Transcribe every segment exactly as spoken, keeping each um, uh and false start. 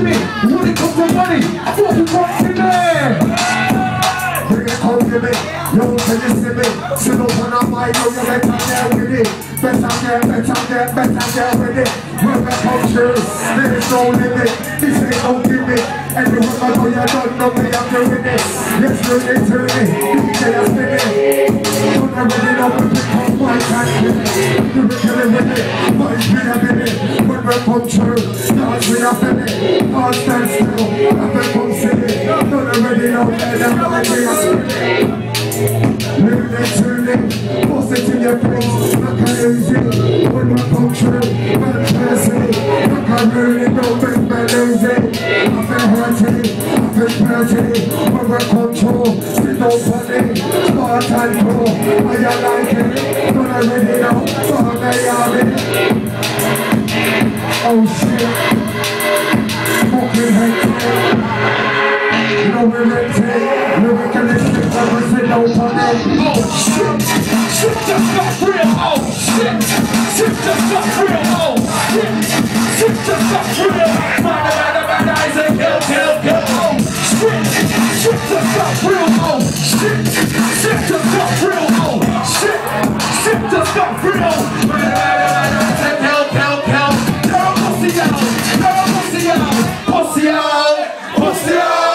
me when it comes to money. Fucking talk to me. Bring it home to me. Yo, can you see me? Sit up on a mic, yo, you better get with it. Better get, better get, better get with it. When we come true, there is no limit. This ain't no gimmick. Everyone I know you don't know me, I'm doing it. Let's do it to me. D J is spinning. Don't ever know when we come my country. You be killing with it. Might be a minute. When we come true, dance with a minute. Can't stand still. I've been come city. Don't already know that I'm like me, I'm spinning. Living and tuning, force it in your face. Look how easy, when we come true. Bad person, look how really don't make me lazy. I feel hurting, I feel dirty. When we come true, sit down funny. Smart and cool, how you like it? Don't already know, so how they are it. Oh shit, fucking hate it. You know we're renting, lyricalistic, but we're sitting on it. Oh shit, shit just got real. Oh shit, shit just got real. Oh shit, shit just got real. Bada bada bada, I say kill, kill, kill. Oh shit, shit just got real. Oh shit, shit just got real. Oh shit, shit just got real. Bada bada bada, I say kill, kill, kill. You're a pussy out, you're a pussy out, pussy out, pussy out.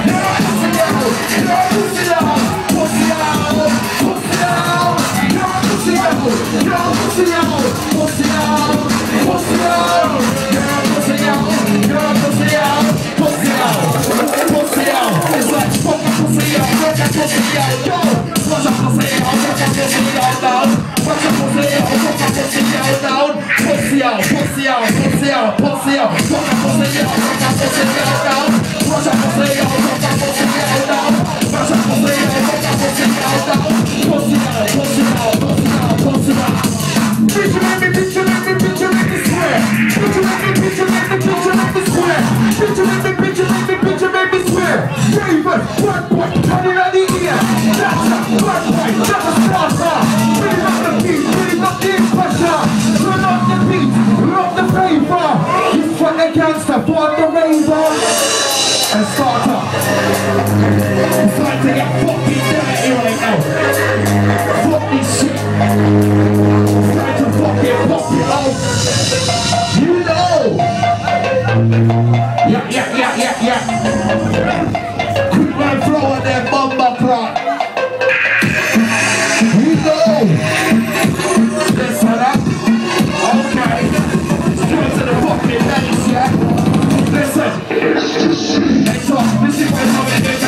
Pussy out, pussy out, pussy out, pussy out, pussy out, pussy out, pussy out down. Push up, pussy out, pussy out down. Push up, pussy out, pussy out down. Pussy out, pussy out, pussy out, pussy out. Picture make me, picture make me, picture make me swear. Picture make me, picture make me, picture make me swear. Picture make me, picture make me, picture make me swear. David, black boy, turning on the ear. That's a black boy, that's a starter. Bring up the beat, bring up the pressure. Turn up the beat, love the flavor. He's from the gangster, for the raver. And start up. It's time to get fucking dirty right now. Fuck this shit. It's time to fucking pop it out. You know. Yeah, yeah, yeah, yeah, yeah. Quick man flow on that bomber clock. You know. Listen up. Okay. Straight to the fucking base, yeah. Listen. Next up, this is where I'm going to